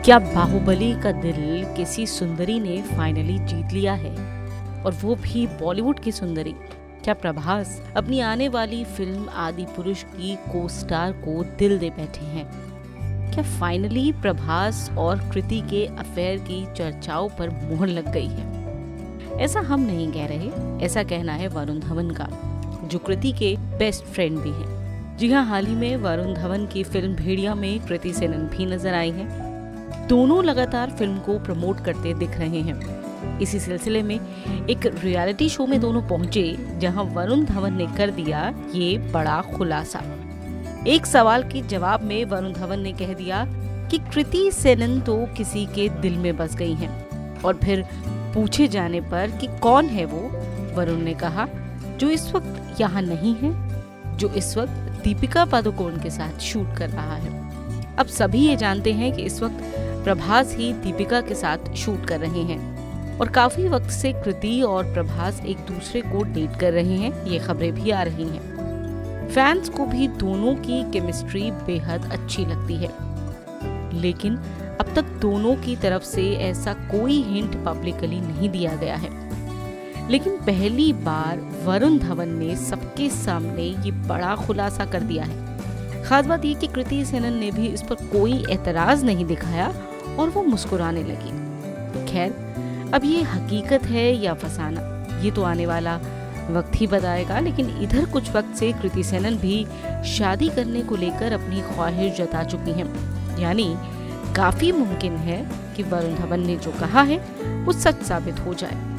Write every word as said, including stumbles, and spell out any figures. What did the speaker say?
क्या बाहुबली का दिल किसी सुंदरी ने फाइनली जीत लिया है, और वो भी बॉलीवुड की सुंदरी? क्या प्रभास अपनी आने वाली फिल्म आदि पुरुष की को स्टार को दिल दे बैठे हैं? क्या फाइनली प्रभास और कृति के अफेयर की चर्चाओं पर मुहर लग गई है? ऐसा हम नहीं कह रहे, ऐसा कहना है वरुण धवन का, जो कृति के बेस्ट फ्रेंड भी हैं। जी हाँ, हाल ही में वरुण धवन की फिल्म भेड़िया में कृति सेनन भी नजर आई हैं। दोनों लगातार फिल्म को प्रमोट करते दिख रहे हैं। इसी सिलसिले में एक रियलिटी शो में दोनों पहुंचे, जहां वरुण धवन ने कर दिया ये बड़ा खुलासा। एक सवाल के जवाब में वरुण धवन ने कह दिया कि कृति सेनन तो किसी के दिल में बस गई हैं, और फिर पूछे जाने पर कि कौन है वो, वरुण ने कहा जो इस वक्त यहाँ नहीं है, जो इस वक्त दीपिका पादुकोण के साथ शूट कर रहा है। अब सभी ये जानते हैं कि इस वक्त प्रभास ही दीपिका के साथ शूट कर रहे हैं, और काफी वक्त से कृति और प्रभास एक दूसरे को डेट कर रहे हैं, ये खबरें भी आ रही हैं। फैंस को भी दोनों की केमिस्ट्री बेहद अच्छी लगती है, लेकिन अब तक दोनों की तरफ से ऐसा कोई हिंट पब्लिकली नहीं दिया गया है। लेकिन पहली बार वरुण धवन ने सबके सामने ये बड़ा खुलासा कर दिया है। खास बात ये कि कृति सेनन ने भी इस पर कोई एतराज नहीं दिखाया और वो मुस्कुराने लगी। खैर, अब ये हकीकत है या फसाना, ये तो आने वाला वक्त ही बताएगा। लेकिन इधर कुछ वक्त से कृति सेनन भी शादी करने को लेकर अपनी ख्वाहिश जता चुकी हैं। यानी काफी मुमकिन है कि वरुण धवन ने जो कहा है वो सच साबित हो जाए।